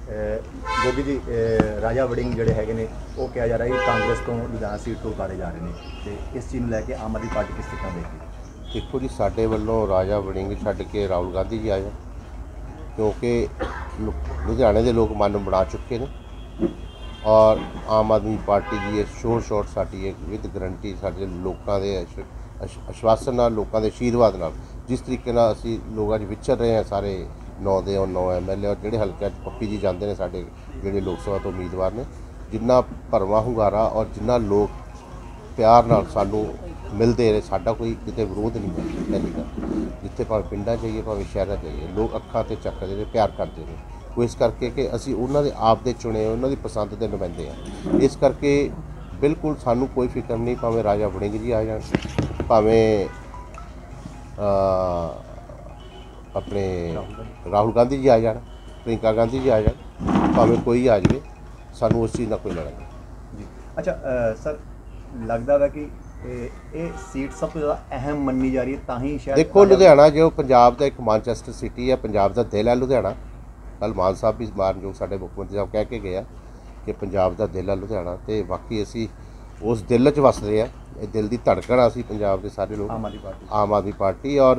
ਗੋਗੀ ਜੀ ਰਾਜਾ ਵੜਿੰਗ ਜਿਹੜੇ ਹੈਗੇ ਨੇ ਉਹ ਕਿਹਾ ਜਾ ਰਿਹਾ ਕਿ ਕਾਂਗਰਸ ਤੋਂ ਲੁਧਿਆਣਾ ਸੀਟ ਤੋਂ ਉਤਾਰੇ ਜਾ ਰਹੇ ਨੇ ਤੇ ਇਸ ਚੀਜ਼ ਨੂੰ ਲੈ ਕੇ ਆਮ ਆਦਮੀ ਪਾਰਟੀ ਕਿਸ ਤਰ੍ਹਾਂ ਦੇਖਦੀ? ਦੇਖੋ ਜੀ, ਸਾਡੇ ਵੱਲੋਂ ਰਾਜਾ ਵੜਿੰਗ ਛੱਡ ਕੇ ਰਾਹੁਲ ਗਾਂਧੀ ਜੀ ਆਏ, ਕਿਉਂਕਿ ਲੁਧਿਆਣੇ ਦੇ ਲੋਕ ਮਨ ਬਣਾ ਚੁੱਕੇ ਨੇ ਔਰ ਆਮ ਆਦਮੀ ਪਾਰਟੀ ਦੀ ਇਹ ਸ਼ੋਰ ਸਾਡੀ ਇੱਕ ਵਿਦ ਗਰੰਟੀ ਸਾਡੇ ਲੋਕਾਂ ਦੇ ਆਸ਼ਵਾਸਨ ਨਾਲ, ਲੋਕਾਂ ਦੇ ਆਸ਼ੀਰਵਾਦ ਨਾਲ, ਜਿਸ ਤਰੀਕੇ ਨਾਲ ਅਸੀਂ ਲੋਕਾਂ 'ਚ ਵਿਚਰ ਰਹੇ ਹਾਂ ਸਾਰੇ 9 ਦੇ 9 MLA ਔਰ ਜਿਹੜੇ ਹਲਕਿਆਂ 'ਚ ਪੱਪੀ ਜੀ ਜਾਂਦੇ ਨੇ ਸਾਡੇ ਜਿਹੜੇ ਲੋਕ ਸਭਾ ਤੋਂ ਉਮੀਦਵਾਰ ਨੇ, ਜਿੰਨਾ ਭਰਵਾਂ ਹੁੰਗਾਰਾ ਔਰ ਜਿੰਨਾ ਲੋਕ ਪਿਆਰ ਨਾਲ ਸਾਨੂੰ ਮਿਲਦੇ ਨੇ, ਸਾਡਾ ਕੋਈ ਕਿਤੇ ਵਿਰੋਧ ਨਹੀਂ ਹੈ। ਪਹਿਲੀ ਗੱਲ, ਜਿੱਥੇ ਭਾਵੇਂ ਪਿੰਡਾਂ ਜਾਈਏ ਭਾਵੇਂ ਸ਼ਹਿਰਾਂ ਜਾਈਏ, ਲੋਕ ਅੱਖਾਂ 'ਤੇ ਚੱਕਦੇ ਨੇ, ਪਿਆਰ ਕਰਦੇ ਨੇ। ਉਹ ਇਸ ਕਰਕੇ ਕਿ ਅਸੀਂ ਉਹਨਾਂ ਦੇ ਆਪ ਦੇ ਚੁਣੇ, ਉਹਨਾਂ ਦੀ ਪਸੰਦ ਦੇ ਨੁਮਾਇੰਦੇ ਹਾਂ। ਇਸ ਕਰਕੇ ਬਿਲਕੁਲ ਸਾਨੂੰ ਕੋਈ ਫਿਕਰ ਨਹੀਂ, ਭਾਵੇਂ ਰਾਜਾ ਵੜਿੰਗ ਜੀ ਆ ਜਾਣ, ਭਾਵੇਂ ਆਪਣੇ ਰਾਹੁਲ ਗਾਂਧੀ ਜੀ ਆ ਜਾਣ, ਪ੍ਰਿੰਕਾ ਗਾਂਧੀ ਜੀ ਆ ਜਾਣ, ਭਾਵੇਂ ਕੋਈ ਆ ਜਾਵੇ, ਸਾਨੂੰ ਉਸ ਚੀਜ਼ ਨਾਲ ਕੋਈ ਲੜਾਈ ਨਹੀਂ ਜੀ। ਅੱਛਾ ਸਰ, ਲੱਗਦਾ ਵਾ ਕਿ ਇਹ ਸੀਟ ਸਭ ਤੋਂ ਜ਼ਿਆਦਾ ਅਹਿਮ ਮੰਨੀ ਜਾ ਰਹੀ ਹੈ, ਤਾਂ ਹੀ ਸ਼ਾਇਦ ਦੇਖੋ ਲੁਧਿਆਣਾ ਜੋ ਪੰਜਾਬ ਦਾ ਇੱਕ ਮਾਨਚੈਸਟਰ ਸਿਟੀ ਹੈ, ਪੰਜਾਬ ਦਾ ਦਿਲ ਹੈ ਲੁਧਿਆਣਾ। ਕੱਲ੍ਹ ਮਾਨ ਸਾਹਿਬ ਵੀ ਮਾਨਯੋਗ ਸਾਡੇ ਮੁੱਖ ਮੰਤਰੀ ਸਾਹਿਬ ਕਹਿ ਕੇ ਗਏ ਆ ਕਿ ਪੰਜਾਬ ਦਾ ਦਿਲ ਹੈ ਲੁਧਿਆਣਾ, ਅਤੇ ਬਾਕੀ ਅਸੀਂ ਉਸ ਦਿਲ 'ਚ ਵੱਸਦੇ ਆ। ਇਹ ਦਿਲ ਦੀ ਧੜਕਣ ਆ ਅਸੀਂ ਪੰਜਾਬ ਦੇ ਸਾਰੇ ਲੋਕ, ਆਮ ਆਦਮੀ ਪਾਰਟੀ। ਔਰ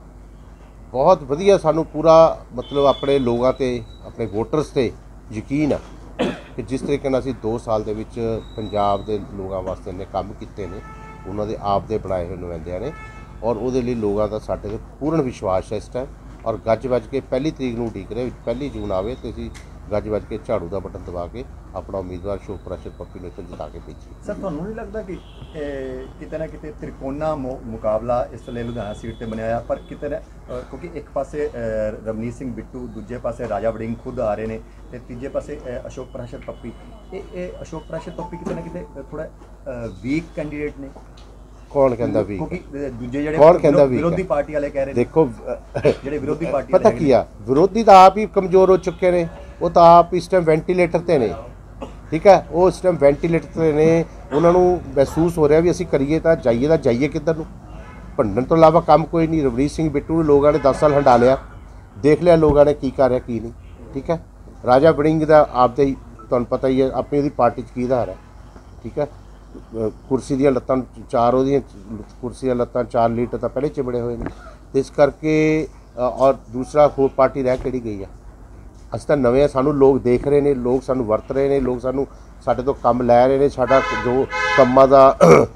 ਬਹੁਤ ਵਧੀਆ ਸਾਨੂੰ ਪੂਰਾ ਮਤਲਬ ਆਪਣੇ ਲੋਕਾਂ 'ਤੇ, ਆਪਣੇ ਵੋਟਰਸ 'ਤੇ ਯਕੀਨ ਆ ਕਿ ਜਿਸ ਤਰੀਕੇ ਨਾਲ ਅਸੀਂ 2 ਸਾਲ ਦੇ ਵਿੱਚ ਪੰਜਾਬ ਦੇ ਲੋਕਾਂ ਵਾਸਤੇ ਇੰਨੇ ਕੰਮ ਕੀਤੇ ਨੇ, ਉਹਨਾਂ ਦੇ ਆਪ ਦੇ ਬਣਾਏ ਹੋਏ ਨੁਮਾਇੰਦਿਆਂ ਨੇ, ਔਰ ਉਹਦੇ ਲਈ ਲੋਕਾਂ ਦਾ ਸਾਡੇ 'ਤੇ ਪੂਰਨ ਵਿਸ਼ਵਾਸ ਹੈ ਇਸ ਟਾਈਮ। ਔਰ ਗੱਜ ਵੱਜ ਕੇ 1 ਤਰੀਕ ਨੂੰ ਉਡੀਕ ਰਹੇ, 1 ਜੂਨ ਆਵੇ ਅਤੇ ਅਸੀਂ ਗੱਜ ਵੱਜ ਕੇ ਝਾੜੂ ਦਾ ਬਟਨ ਦਬਾ ਕੇ ਆਪਣਾ ਉਮੀਦਵਾਰ ਅਸ਼ੋਕ ਪ੍ਰਾਸ਼ਰ ਪੱਪੀ ਨੂੰ ਇੱਥੇ ਜਿਤਾ ਕੇ ਭੇਜੀਏ। ਸਰ, ਤੁਹਾਨੂੰ ਨਹੀਂ ਲੱਗਦਾ ਕਿ ਕਿਤੇ ਨਾ ਕਿਤੇ ਤ੍ਰਿਕੋਣਾ ਮੁਕਾਬਲਾ ਇਸ ਵੇਲੇ ਲੁਧਿਆਣਾ ਸੀਟ 'ਤੇ ਬਣਿਆ ਆ? ਪਰ ਕਿਤੇ ਨਾ ਕਿਉਂਕਿ ਇੱਕ ਪਾਸੇ ਰਵਨੀਤ ਸਿੰਘ ਬਿੱਟੂ, ਦੂਜੇ ਪਾਸੇ ਰਾਜਾ ਵੜਿੰਗ ਖੁਦ ਆ ਰਹੇ ਨੇ, ਅਤੇ ਤੀਜੇ ਪਾਸੇ ਅਸ਼ੋਕ ਪ੍ਰਾਸ਼ਰ ਪੱਪੀ। ਇਹ ਅਸ਼ੋਕ ਪ੍ਰਾਸ਼ਰ ਪੱਪੀ ਕਿਤੇ ਨਾ ਕਿਤੇ ਥੋੜ੍ਹਾ ਵੀਕ ਕੈਂਡੀਡੇਟ ਨੇ। ਕੌਣ ਕਹਿੰਦਾ ਵੀਕ? ਕਿਉਂਕਿ ਦੂਜੇ ਜਿਹੜੇ ਕੌਣ ਕਹਿੰਦਾ ਵੀਕ? ਵਿਰੋਧੀ ਪਾਰਟੀ ਵਾਲੇ ਕਹਿ ਰਹੇ ਨੇ। ਦੇਖੋ ਜਿਹੜੇ ਵਿਰੋਧੀ ਪਾਰਟੀ ਪਤਾ ਕੀ ਆ, ਵਿਰੋਧੀ ਤਾਂ ਆਪ ਹੀ ਕਮਜ਼ੋਰ ਹੋ ਚੁੱਕੇ ਨੇ, ਉਹ ਤਾਂ ਆਪ ਇਸ ਟਾਈਮ ਵੈਂਟੀਲੇਟਰ 'ਤੇ ਨੇ, ਠੀਕ ਹੈ। ਉਹ ਇਸ ਟਾਈਮ ਵੈਂਟੀਲੇਟਰ 'ਤੇ ਨੇ, ਉਹਨਾਂ ਨੂੰ ਮਹਿਸੂਸ ਹੋ ਰਿਹਾ ਵੀ ਅਸੀਂ ਕਰੀਏ ਤਾਂ ਜਾਈਏ ਕਿੱਧਰ ਨੂੰ। ਭੰਡਣ ਤੋਂ ਇਲਾਵਾ ਕੰਮ ਕੋਈ ਨਹੀਂ। ਰਵਨੀਤ ਸਿੰਘ ਬਿੱਟੂ ਨੂੰ ਲੋਕਾਂ ਨੇ 10 ਸਾਲ ਹੰਡਾ ਲਿਆ, ਦੇਖ ਲਿਆ ਲੋਕਾਂ ਨੇ ਕੀ ਕਰ ਰਿਹਾ ਕੀ ਨਹੀਂ, ਠੀਕ ਹੈ। ਰਾਜਾ ਵੜਿੰਗ ਦਾ ਆਪਦੇ ਹੀ ਤੁਹਾਨੂੰ ਪਤਾ ਹੀ ਹੈ ਆਪਣੀ ਉਹਦੀ ਪਾਰਟੀ 'ਚ ਕੀ ਆਧਾਰ ਹੈ, ਠੀਕ ਹੈ। ਕੁਰਸੀ ਦੀਆਂ ਲੱਤਾਂ 4, ਉਹਦੀਆਂ ਕੁਰਸੀ ਦੀਆਂ ਲੱਤਾਂ 4 ਲੀਟਰ ਤਾਂ ਪਹਿਲੇ ਚਿਬੜੇ ਹੋਏ ਨੇ, ਅਤੇ ਇਸ ਕਰਕੇ ਔਰ ਦੂਸਰਾ ਹੋਰ ਪਾਰਟੀ ਰਹਿ ਕਿਹੜੀ ਗਈ ਆ? ਅਸੀਂ ਤਾਂ ਨਵੇਂ ਆ, ਸਾਨੂੰ ਲੋਕ ਦੇਖ ਰਹੇ ਨੇ, ਲੋਕ ਸਾਨੂੰ ਵਰਤ ਰਹੇ ਨੇ, ਲੋਕ ਸਾਡੇ ਤੋਂ ਕੰਮ ਲੈ ਰਹੇ ਨੇ। ਸਾਡਾ ਜੋ ਕੰਮਾਂ ਦਾ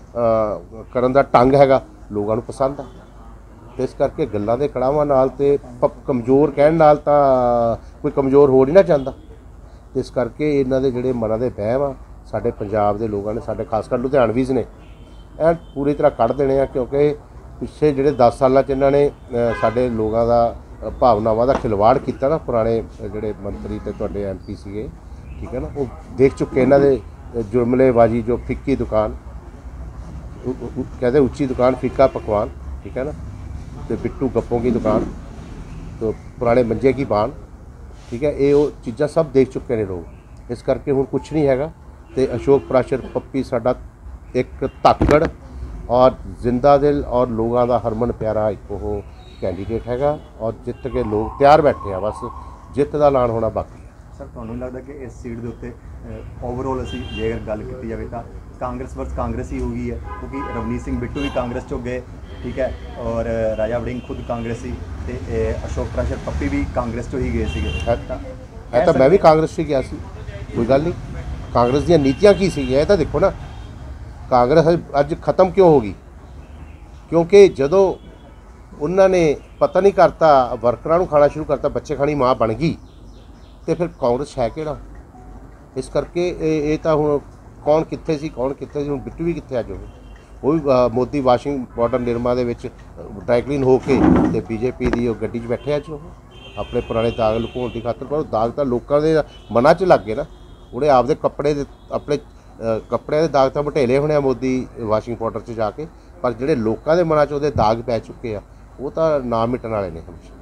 ਕਰਨ ਦਾ ਢੰਗ ਹੈਗਾ ਲੋਕਾਂ ਨੂੰ ਪਸੰਦ ਆ, ਅਤੇ ਇਸ ਕਰਕੇ ਗੱਲਾਂ ਦੇ ਕੜਾਵਾਂ ਨਾਲ ਅਤੇ ਕਮਜ਼ੋਰ ਕਹਿਣ ਨਾਲ ਤਾਂ ਕੋਈ ਕਮਜ਼ੋਰ ਹੋ ਨਹੀਂ ਨਾ ਚਾਹੁੰਦਾ। ਇਸ ਕਰਕੇ ਇਹਨਾਂ ਦੇ ਜਿਹੜੇ ਮਨਾਂ ਦੇ ਵਹਿਮ ਆ, ਸਾਡੇ ਪੰਜਾਬ ਦੇ ਲੋਕਾਂ ਨੇ, ਸਾਡੇ ਖਾਸ ਕਰ ਲੁਧਿਆਣਵੀਜ਼ ਨੇ, ਇਹ ਪੂਰੀ ਤਰ੍ਹਾਂ ਕੱਢ ਦੇਣੇ ਆ। ਕਿਉਂਕਿ ਪਿੱਛੇ ਜਿਹੜੇ 10 ਸਾਲਾਂ 'ਚ ਇਹਨਾਂ ਨੇ ਸਾਡੇ ਲੋਕਾਂ ਦਾ ਭਾਵਨਾਵਾਂ ਦਾ ਖਿਲਵਾੜ ਕੀਤਾ ਨਾ, ਪੁਰਾਣੇ ਜਿਹੜੇ ਮੰਤਰੀ ਅਤੇ ਤੁਹਾਡੇ MP ਸੀਗੇ, ਠੀਕ ਹੈ ਨਾ, ਉਹ ਦੇਖ ਚੁੱਕੇ ਇਹਨਾਂ ਦੇ ਜੁਰਮਲੇਬਾਜ਼ੀ। ਜੋ ਫਿੱਕੀ ਦੁਕਾਨ ਕਹਿੰਦੇ, ਉੱਚੀ ਦੁਕਾਨ ਫਿੱਕਾ ਪਕਵਾਨ, ਠੀਕ ਹੈ ਨਾ, ਅਤੇ ਬਿੱਟੂ ਗੱਪੋਂ ਕੀ ਦੁਕਾਨ, तो पुराने मंजे की बाण, ठीक है, ये वो चीज़ा सब देख चुके हैं लोग। इस करके हुण कुछ नहीं हैगा। तो अशोक प्राशर पप्पी साडा एक धाकड़ और जिंदा दिल और लोगों का हरमन प्यारा एक वो कैंडीडेट हैगा और जित के लोग तैयार बैठे हैं, बस जित का ऐलान होना बाकी है। सर तुहानूं लगदा कि इस सीट के उत्ते ओवरऑल असीं जे अगर गल की जाए तो कांग्रेस वर्स कांग्रेस ही हो गई है, क्योंकि रवनीत सिंह बिट्टू भी कांग्रेस चो गए, ठीक है, और राजा वड़िंग खुद कांग्रेसी, अशोक प्राशर पप्पी भी कांग्रेस चो ही गए थे। तो मैं भी कांग्रेस से गया सी, कोई गल नहीं। कांग्रेस दी नीतियां की सी, ये तो देखो ना, कांग्रेस अज खत्म क्यों होगी? क्योंकि जदों उन्होंने पता नहीं करता वर्करां नूं खाना शुरू करता, बच्चे खानी माँ बन गई, तो फिर कांग्रेस है किहड़ा? इस करके ये तो हुण कौन कित्थे सी कौन कित्थे सी, हुण बिट्टू भी कित्थे? अज वो भी मोदी वाशिंग पाउडर निरमा दे विच ड्राइक्लीन हो के ते बीजेपी की गड्डी च बैठे अज अपने पुराने दाग लुकाउण की खातर। पर दाग तो लोगों के मनां च लग गए ना, उन्हें आपदे कपड़े अपने कपड़े के दाग तो मटेले होने मोदी वाशिंग पाउडर च जाके, पर जिहड़े लोगों के मनां च उहदे दाग पै चुके हैं वो तो ना मिटण वाले ने हमेशा।